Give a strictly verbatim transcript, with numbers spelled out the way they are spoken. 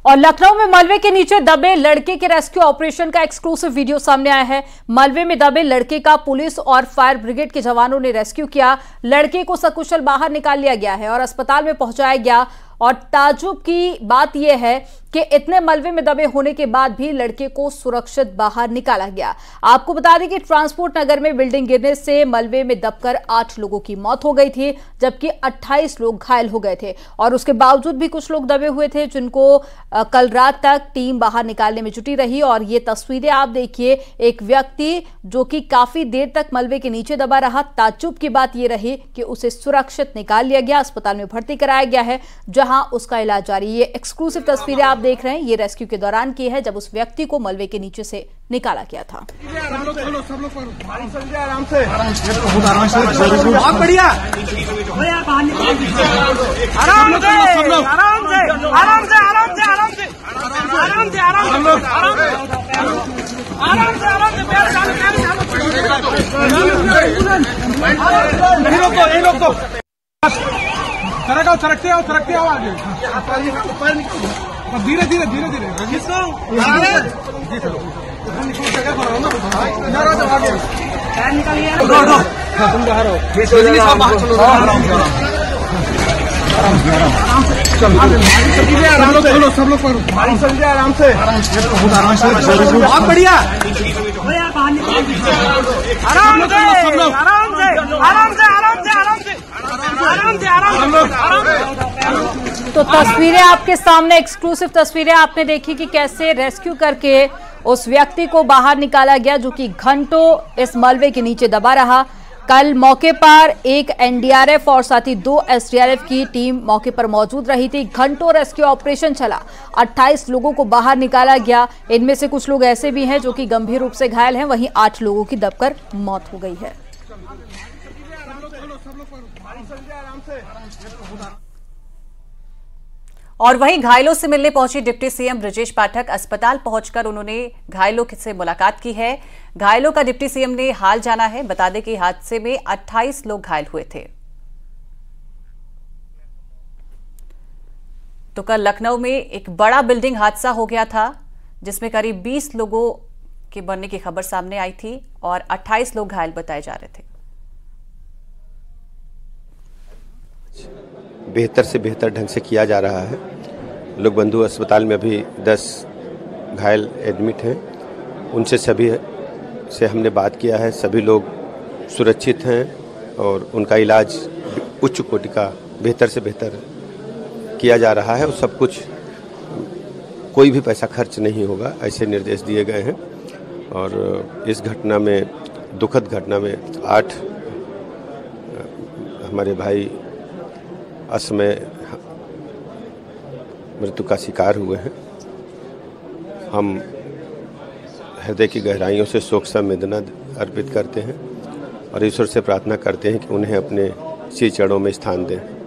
और लखनऊ में मलबे के नीचे दबे लड़के के रेस्क्यू ऑपरेशन का एक्सक्लूसिव वीडियो सामने आया है। मलबे में दबे लड़के का पुलिस और फायर ब्रिगेड के जवानों ने रेस्क्यू किया। लड़के को सकुशल बाहर निकाल लिया गया है और अस्पताल में पहुंचाया गया। और ताज्जुब की बात यह है कि इतने मलबे में दबे होने के बाद भी लड़के को सुरक्षित बाहर निकाला गया। आपको बता दें कि ट्रांसपोर्ट नगर में बिल्डिंग गिरने से मलबे में दबकर आठ लोगों की मौत हो गई थी, जबकि अट्ठाईस लोग घायल हो गए थे। और उसके बावजूद भी कुछ लोग दबे हुए थे, जिनको कल रात तक टीम बाहर निकालने में जुटी रही। और ये तस्वीरें आप देखिए, एक व्यक्ति जो कि काफी देर तक मलबे के नीचे दबा रहा। ताज्जुब की बात यह रही कि उसे सुरक्षित निकाल लिया गया, अस्पताल में भर्ती कराया गया है, जहां उसका इलाज जारी। ये एक्सक्लूसिव तस्वीरें आप देख रहे हैं, ये रेस्क्यू के दौरान की है, जब उस व्यक्ति को मलबे के नीचे से निकाला गया था। सब लोग चलो, सब लोग आराम से, आराम से, आराम से, बहुत बढ़िया, आराम से, आराम से, आराम से, आराम से, आराम से, आराम से, आराम से, आराम से, आराम से, पैर चालू, पैर चालू, इन लोग को, इन लोग को सरक आओ, सरकते आओ, सरकते आओ आगे, धीरे धीरे धीरे धीरे निकालिए, तुम बाहर हो, सब लोग चलो, सब लोग आराम से, आराम से, आराम से, बहुत बढ़िया, आराम से, आराम से, आराम से, आराम से, आराम से, आराम से। तो तस्वीरें आपके सामने, एक्सक्लूसिव तस्वीरें आपने देखी कि कैसे रेस्क्यू करके उस व्यक्ति को बाहर निकाला गया, जो कि घंटों इस मलबे के नीचे दबा रहा। कल मौके पर एक एनडीआरएफ और साथ ही दो एसडीआरएफ की टीम मौके पर मौजूद रही थी। घंटों रेस्क्यू ऑपरेशन चला, अट्ठाईस लोगों को बाहर निकाला गया। इनमें से कुछ लोग ऐसे भी हैं जो कि गंभीर रूप से घायल हैं, वहीं आठ लोगों की दबकर मौत हो गई है। और वहीं घायलों से मिलने पहुंची डिप्टी सीएम ब्रजेश पाठक अस्पताल पहुंचकर उन्होंने घायलों से मुलाकात की है। घायलों का डिप्टी सीएम ने हाल जाना है। बता दें कि हादसे में अट्ठाईस लोग घायल हुए थे। तो कल लखनऊ में एक बड़ा बिल्डिंग हादसा हो गया था, जिसमें करीब बीस लोगों के मरने की खबर सामने आई थी और अट्ठाईस लोग घायल बताए जा रहे थे। बेहतर से बेहतर ढंग से किया जा रहा है। लोक बंधु अस्पताल में अभी दस घायल एडमिट हैं, उनसे सभी से हमने बात किया है। सभी लोग सुरक्षित हैं और उनका इलाज उच्च कोटि का बेहतर से बेहतर किया जा रहा है और सब कुछ, कोई भी पैसा खर्च नहीं होगा, ऐसे निर्देश दिए गए हैं। और इस घटना में, दुखद घटना में आठ हमारे भाई असमय मृत्यु का शिकार हुए हैं। हम हृदय की गहराइयों से शोक संवेदना अर्पित करते हैं और ईश्वर से प्रार्थना करते हैं कि उन्हें अपने श्री चरणों में स्थान दें।